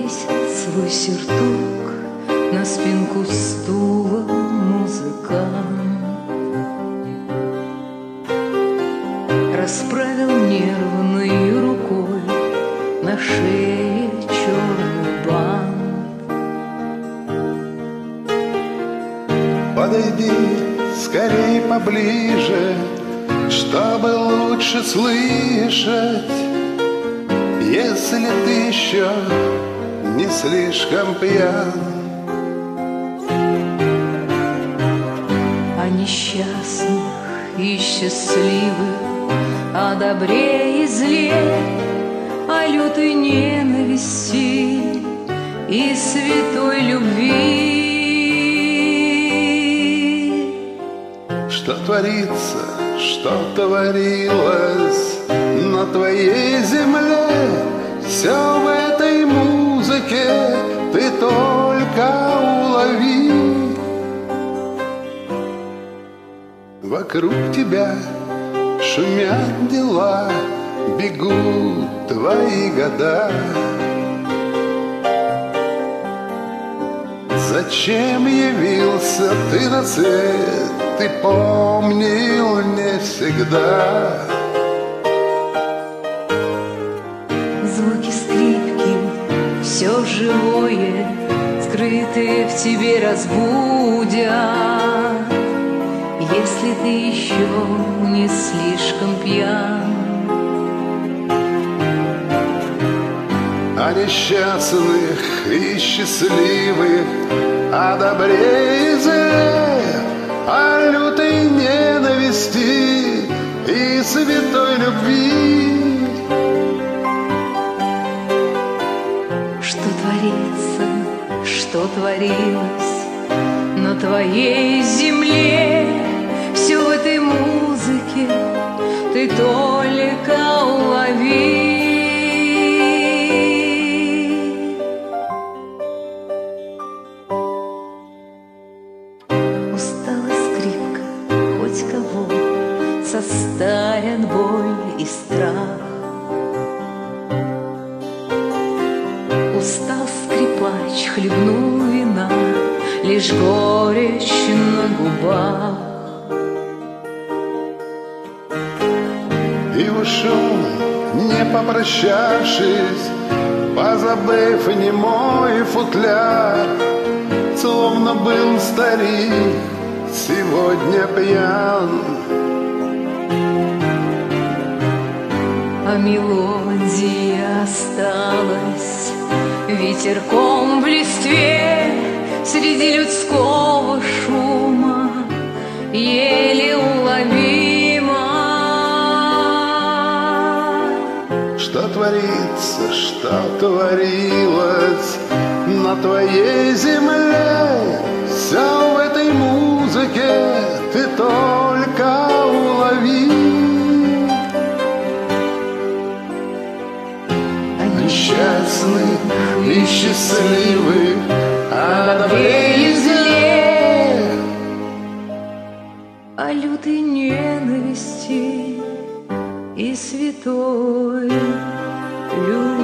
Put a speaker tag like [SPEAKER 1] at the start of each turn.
[SPEAKER 1] повесит свой сюртук на спинку стула музыкант. Расправил нервной рукой на шее черный бант.
[SPEAKER 2] Подойди скорей поближе, чтобы лучше слышать, если ты еще не слишком пьян.
[SPEAKER 1] О несчастных и счастливых, о добре и зле, о лютой ненависти и святой любви.
[SPEAKER 2] Что творится, что творилось на твоей земле, все в этой музыке ты только улови. Вокруг тебя шумят дела, бегут твои года. Зачем явился ты на свет, ты помнил не всегда.
[SPEAKER 1] Звуки скрипки, все живое, скрытые в тебе разбудят, если ты еще не слишком пьян.
[SPEAKER 2] О несчастных и счастливых, о добре и зле, о лютой ненависти и святой любви.
[SPEAKER 1] Что творится, что творилось на твоей земле, все в этой музыке ты только улови. Устала скрипка, хоть кого состарят боль и страх. Устал скрипач, хлебнул вина, лишь горечь на губах.
[SPEAKER 2] И ушел, не попрощавшись, позабыв немой футляр, словно был старик, сегодня пьян.
[SPEAKER 1] А мелодия осталась ветерком в листве среди людского шума, еле уловима.
[SPEAKER 2] Что творится, что творилось на твоей земле, все в этой музыке ты только улови.
[SPEAKER 1] О
[SPEAKER 2] Несчастных и счастливых, о добре и
[SPEAKER 1] зле, о лютой ненависти и святой любви.